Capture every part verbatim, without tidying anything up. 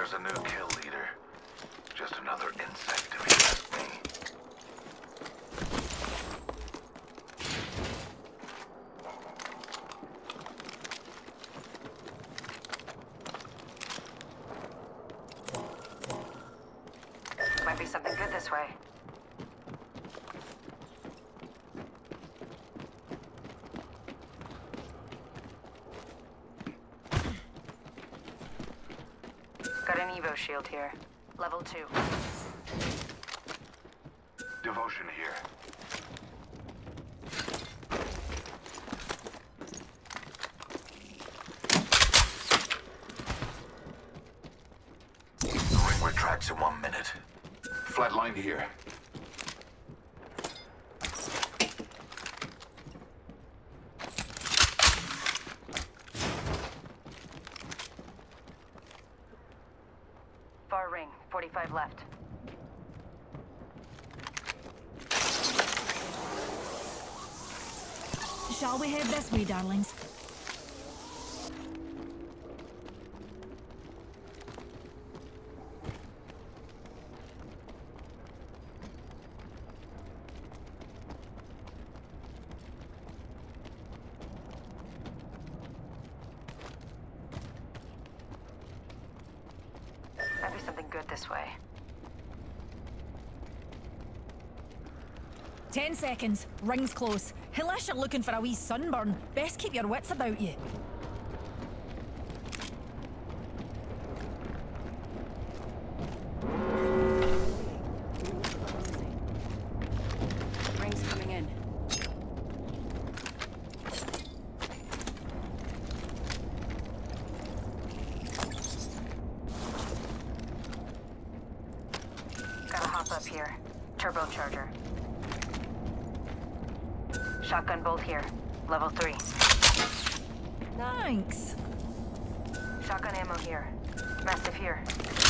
There's a new kill leader. Just another insect, if you ask me. Might be something good this way. Got an Evo shield here. Level two. Devotion here. The ring retracts in one minute. Flatline here. Far ring, forty-five left. Shall we head this way, darlings? Might be something good this way. Ten seconds. Ring's close. Unless you're looking for a wee sunburn, best keep your wits about you. Ring's coming in. Gotta hop up here. Turbocharger. Shotgun bolt here. Level three. Thanks. Shotgun ammo here. Massive here.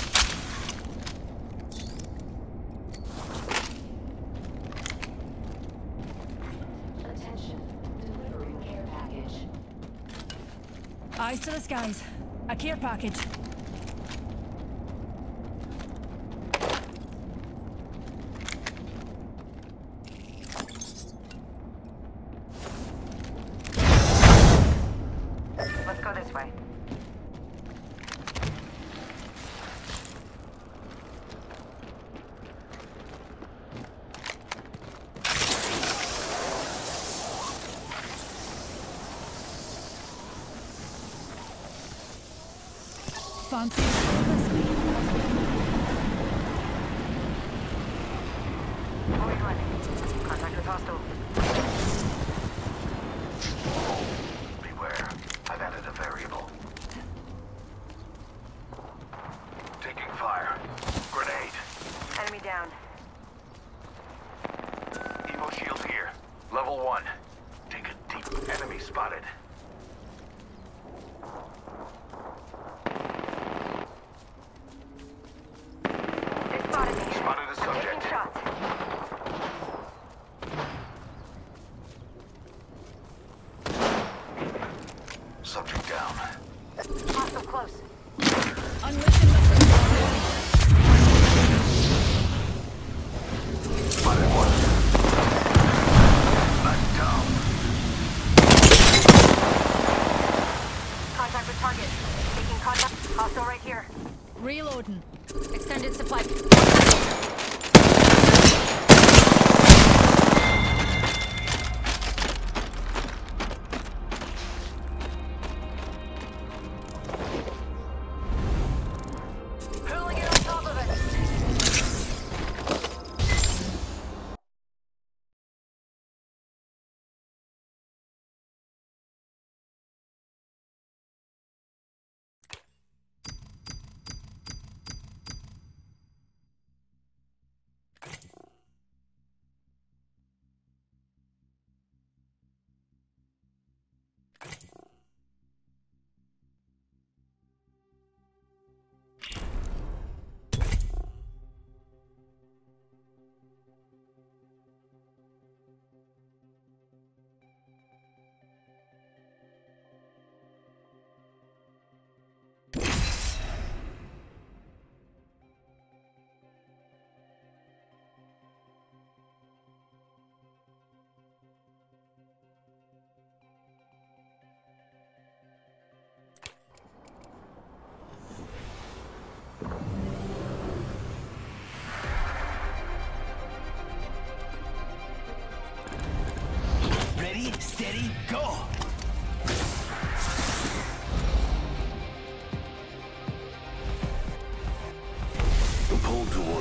Attention, delivering care package. Eyes to the skies. A care package. Let's go this way. Fancy this way. Always running. Contact with hostile. Beware. I've added a variable. Taking fire. Grenade. Enemy down. Evo shield here. Level one. Take a deep. Enemy spotted. They spotted me. Spotted a I'm subject. taking shots. Subject down. Hostile close. Unleashing the Spotted one. I'm down. Contact with target. Taking contact. Hostile right here. reloading. Extended supply. Hurling it on top of it.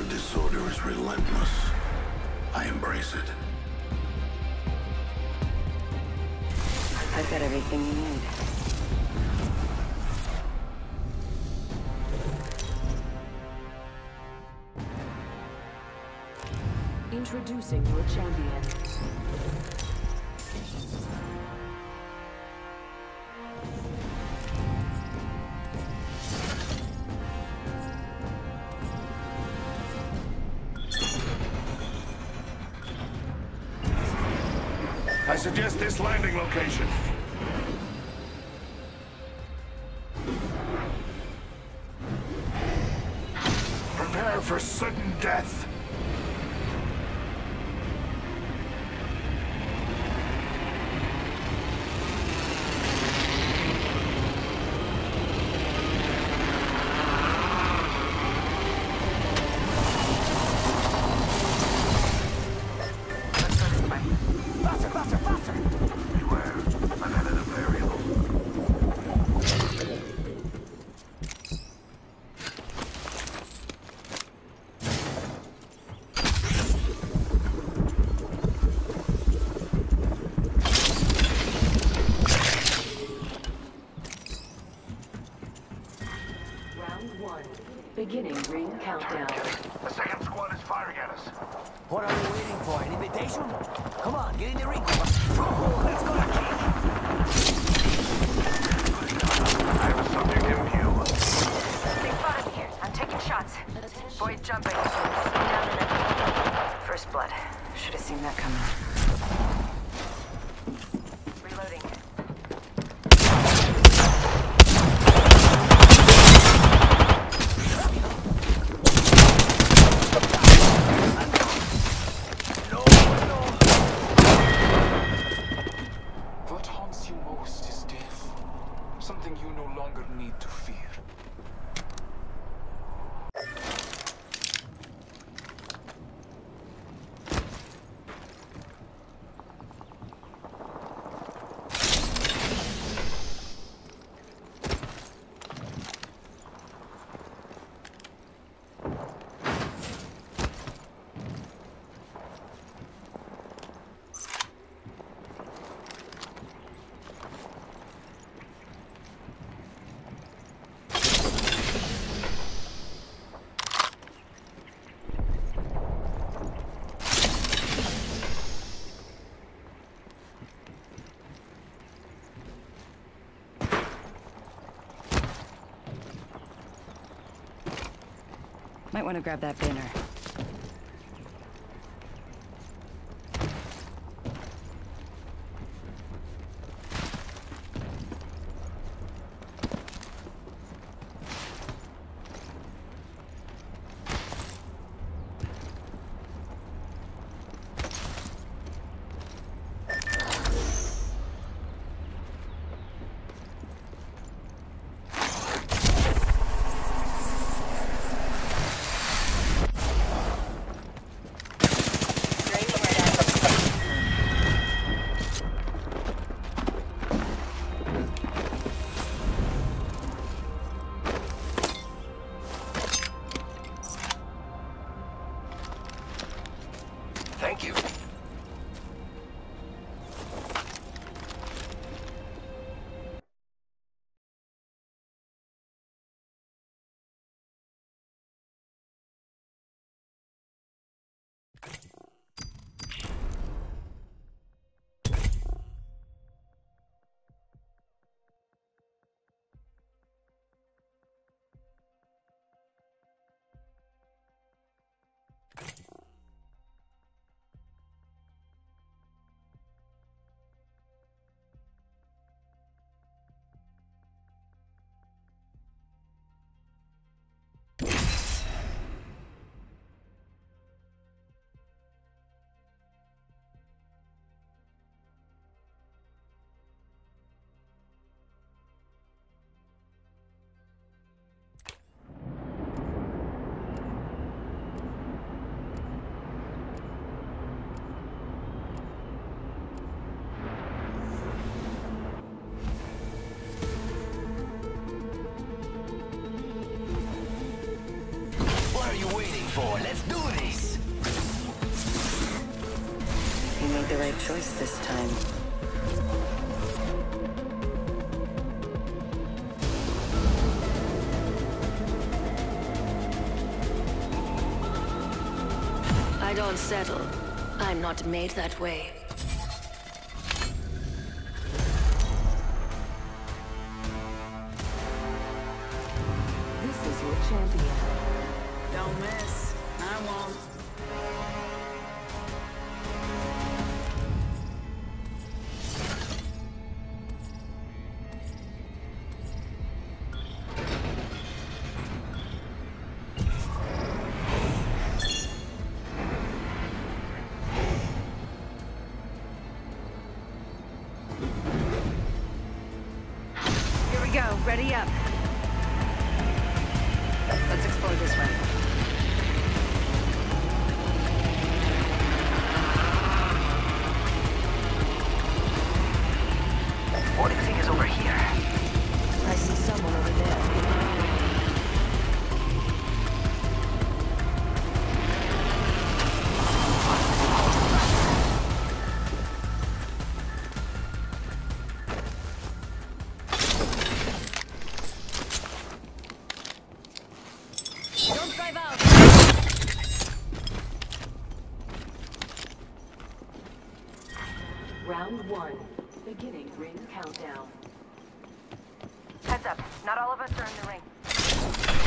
disorder is relentless. I embrace it. I've got everything you need. Introducing your champion. I suggest this landing location. Prepare for sudden death. Faster, faster, faster! Beware, I've added a variable. Round one. Beginning ring countdown. The second squad is firing at us. What are we waiting for? An invitation? Come on, get in the ring. Oh, let's go to kick! I have a subject in view. They spotted me. I'm taking shots. Void jumping. Down in it. First blood. Should have seen that coming. Reloading. What haunts you most is death. Something you no longer need to fear. Might want to grab that banner. waiting for? Let's do this! You made the right choice this time. I don't settle. I'm not made that way. This is your champion. Don't miss. I won't. Here we go. Ready up. Let's explore this way. What do you think is over here? I see someone over there. Don't drive out. Round one. Beginning ring countdown. Heads up. Not all of us are in the ring.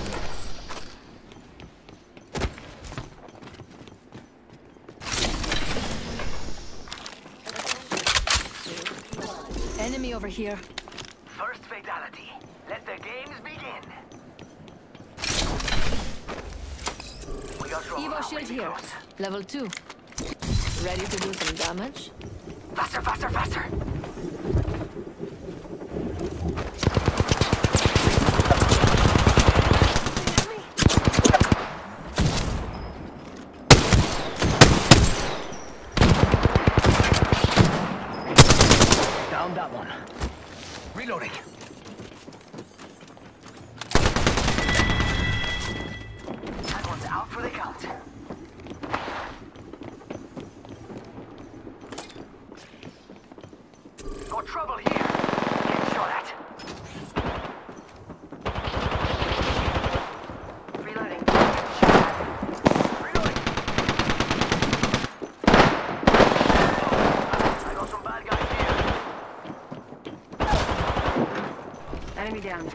Enemy over here. First fatality. Let the games begin. We got trouble Evo now, shield really here. close. Level two. Ready to do some damage? Faster, faster, faster! Down that one. Reloading. That one's out for the count. Got trouble here. Get shot at. Reloading. Reloading. I got some bad guys here. Enemy down.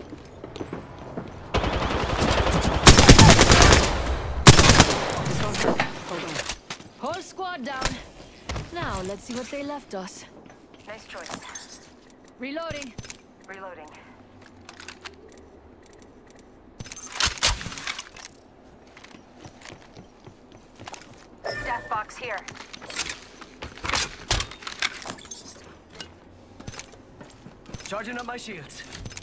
This one's good. Hold on. Whole squad down. Now, let's see what they left us. Nice choice. Reloading. Reloading. Death box here. Charging up my shields.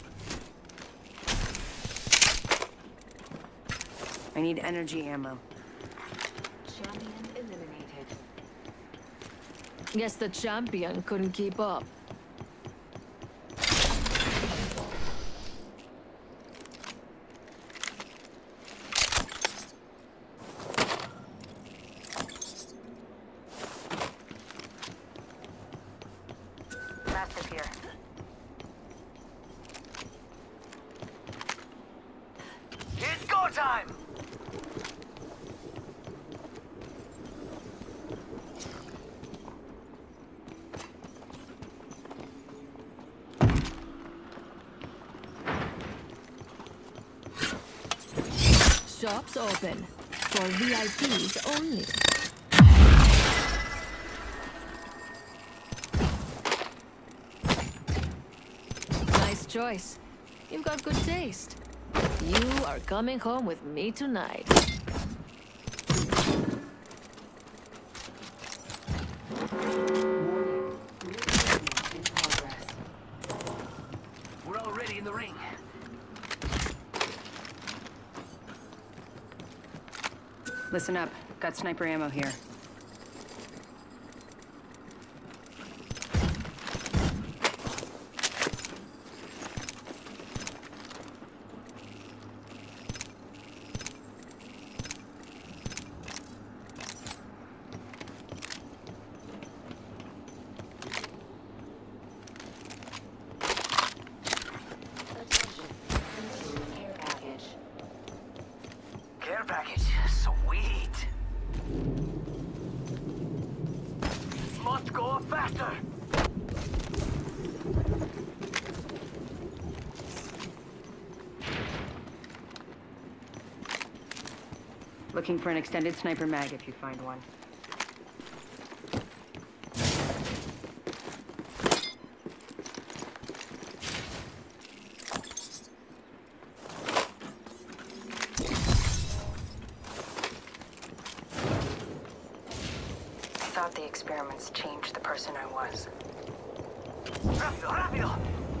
I need energy ammo. Champion eliminated. Guess the champion couldn't keep up. Mastiff here. It's go time! Shops open. For V I Ps only. Nice choice. You've got good taste. You are coming home with me tonight. Warning. Reloading in progress. We're already in the ring. Listen up. Got sniper ammo here. Looking for an extended sniper mag if you find one. I thought the experiments changed the person I was. Rápido, rápido!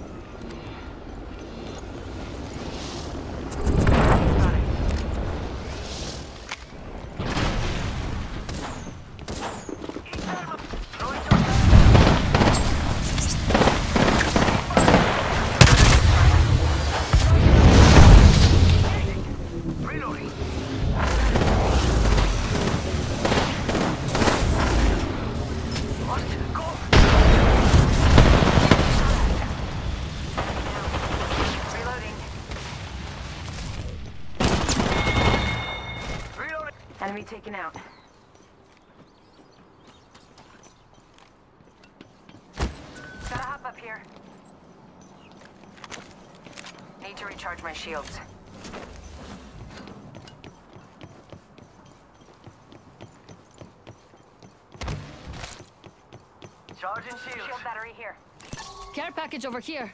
Enemy taken out. Gotta hop up here. Need to recharge my shields. Charging shields. Shield battery here. Care package over here.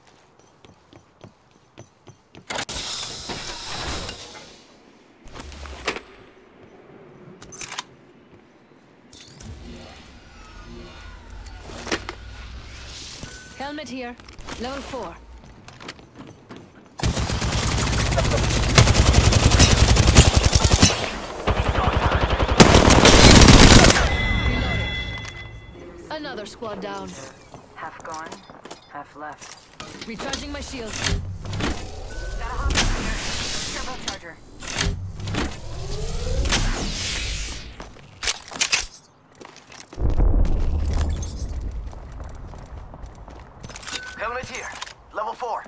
Helmet here. Level four. Reloading. Another squad down. Half gone, half left. Recharging my shields. Gotta hop up here. Turbocharger. Helmet here. Level four.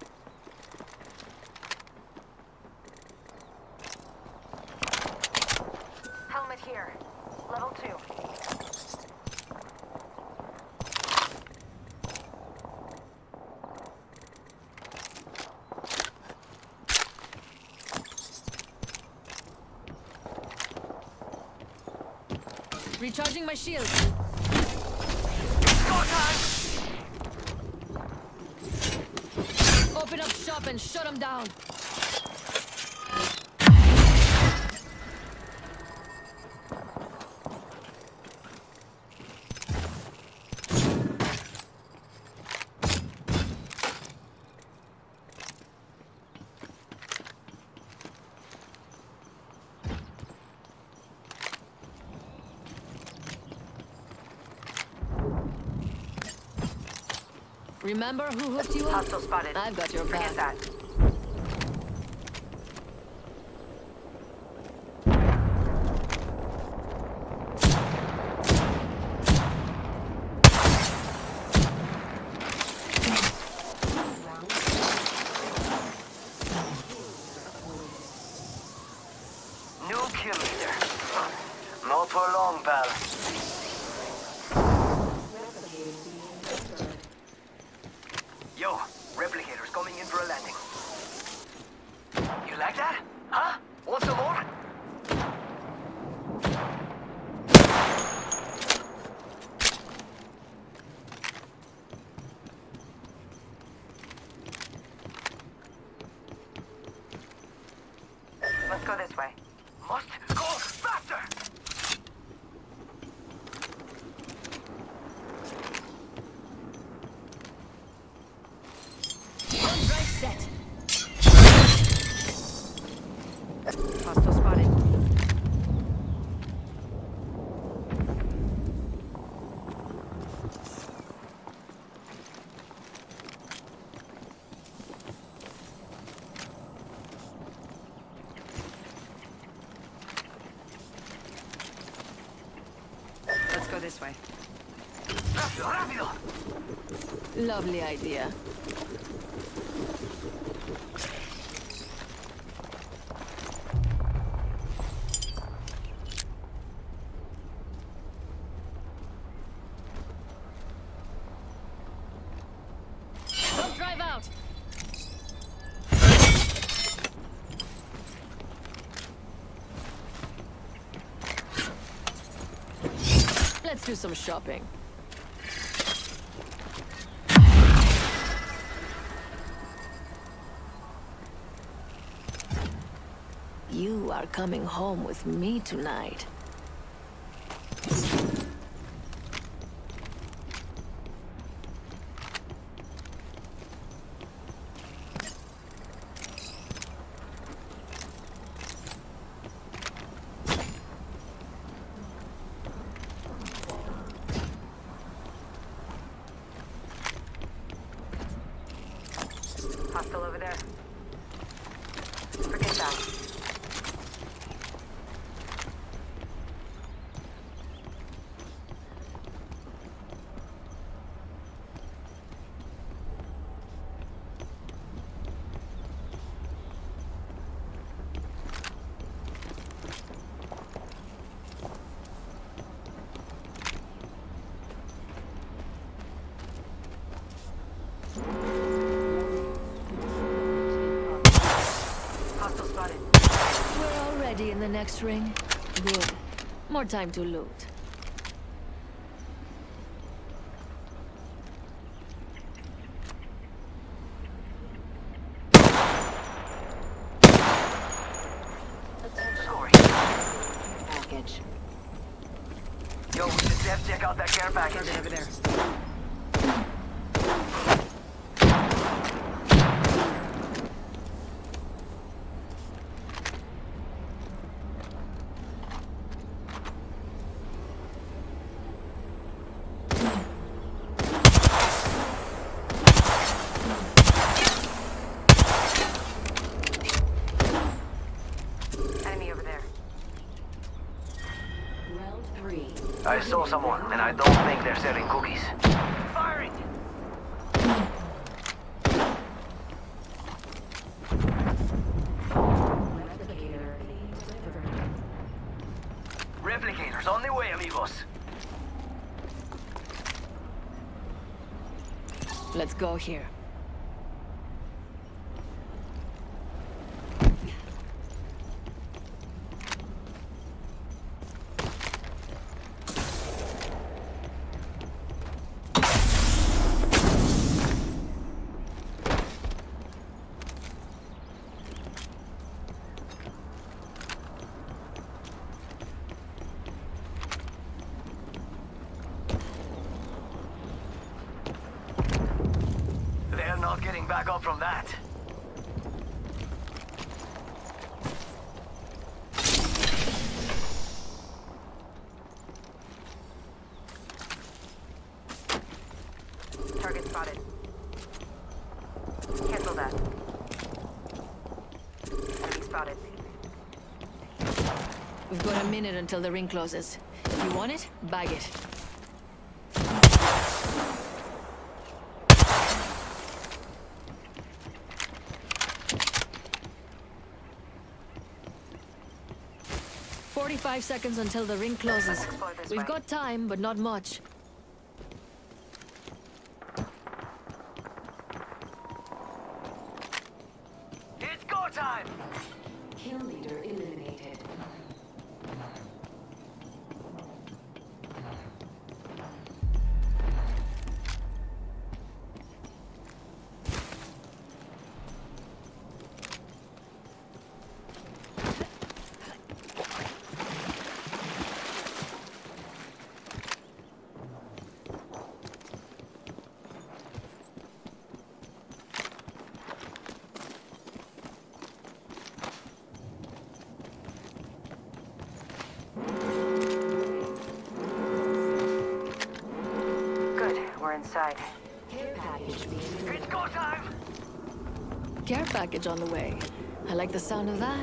Helmet here. Level two. Recharging my shields. Go time! Open up shop and shut them down. Remember who hooked you up? Hostile spotted. I've got your Forget back. that. New kill leader. Not for long, pal. Yo, replicators coming in for a landing. You like that? Huh? Want some more? Let's go this way. Must go faster! One drive set. Hostile spotted. Let's go this way. Rápido, rápido! Lovely idea. Don't drive out. Let's do some shopping. You are coming home with me tonight. Hostile over there. Forget that. Hostile spotted. We're already in the next ring. Good. More time to loot. Sorry. Package. Yo, we should def check out that care package. Target over there. Enemy over there. Round three. I saw someone, and I don't think they're selling cookies. Firing! Replicator delivered. Replicators on the way, amigos. Let's go here. They're not getting back up from that. Target spotted. Cancel that. Enemy spotted. We've got a minute until the ring closes. If you want it, bag it. Forty-five seconds until the ring closes. Explore this We've way. got time, but not much. It's go time! Kill leader eliminated. Good, we're inside. Care package being It's go time! Care package on the way. I like the sound of that.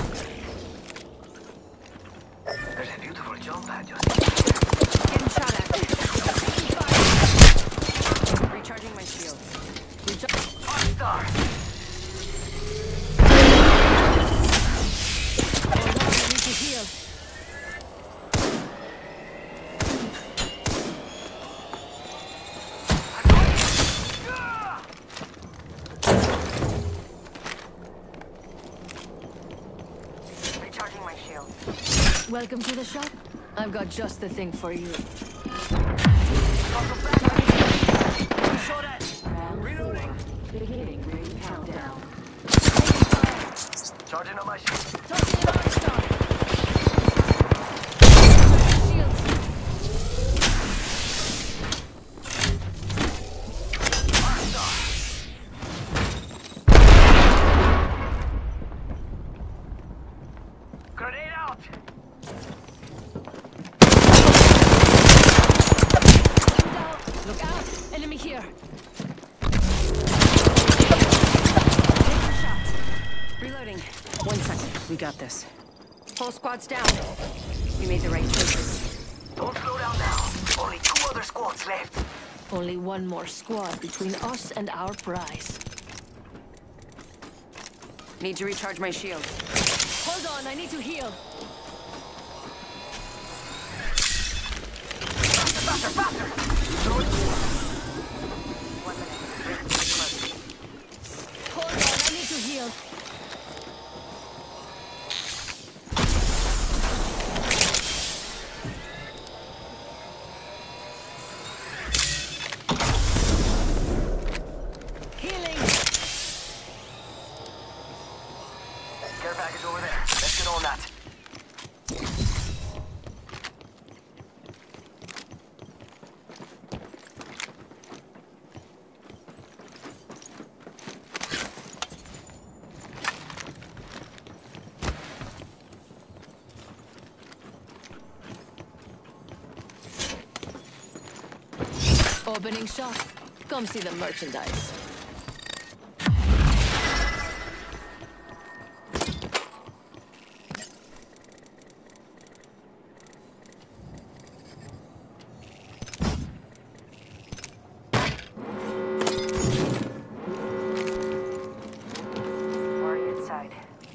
There's a beautiful jump pad just... Getting shot at. Recharging my shield. Hot star! Hold on, I need to heal. Recharging my shield. Welcome to the shop. I've got just the thing for you. Shot at. Round Reloading. four. Beginning ring countdown. Charging on my shield. Tossing an arc star. Shields. Grenade out. Down. Look out. Enemy here. Take some shots. Reloading. One second. We got this. Whole squad's down. We made the right choices. Don't slow down now. Only two other squads left. Only one more squad between us and our prize. Need to recharge my shield. Hold on, I need to heal. Faster, faster, faster. One minute. Hold on, I need to heal. Healing. Care package over there. Let's get on that. Opening shop. Come see the merchandise. Already inside.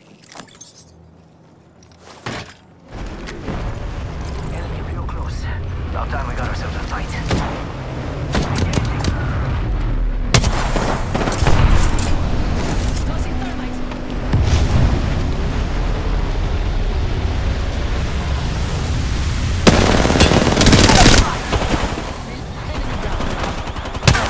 Enemy real close. About time we got ourselves a fight. Tossing thermite. Enemy down.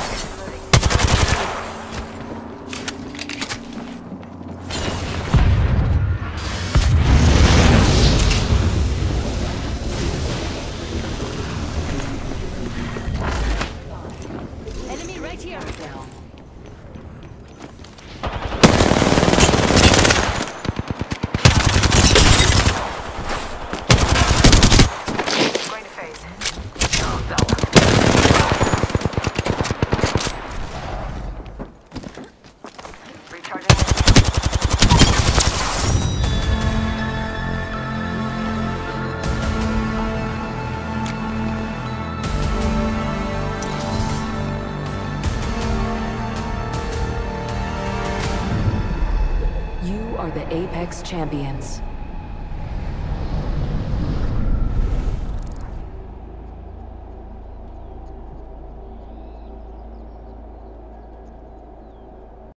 Enemy right here. Down. Going to phase. Oh, that one. Recharging. You are the Apex Champions.